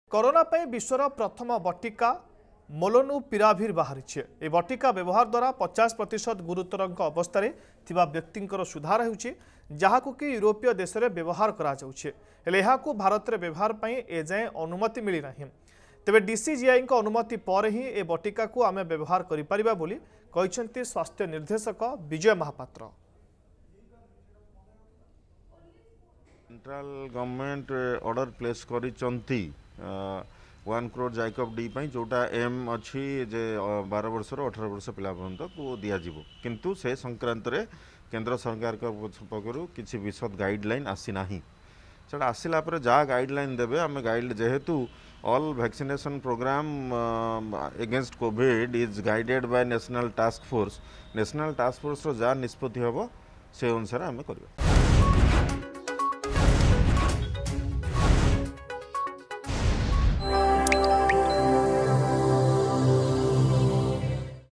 Corona पे विश्वर प्रथम बटिका molnupiravir बाहरी। ए बटिका व्यवहार द्वारा 50% गुरुतर अवस्था व्यक्ति सुधार हो कि यूरोपीय देश में व्यवहार कर भारत में व्यवहार पर एजाए अनुमति मिली ना। तेबे डीसीजीआई अनुमति पर ही ए बटिका को आम व्यवहार कर स्वास्थ्य निर्देशक Vijay Mahapatra. Central government order place करी 1 करोड़ जाइकब डी जोटा एम अच्छी जे 12 वर्ष 18 वर्ष पिला पर्यंत को दिज्व किंतु से संक्रांत रे केंद्र सरकार पक्षर किसी विशद गाइडलाइन आसी ना से आसला जहाँ गाइडलाइन देवे आम गाइड जेहेतु all vaccination programme against COVID is guided by national task force रो जहाँ निष्पत्ति हम से अनुसार आम करवा।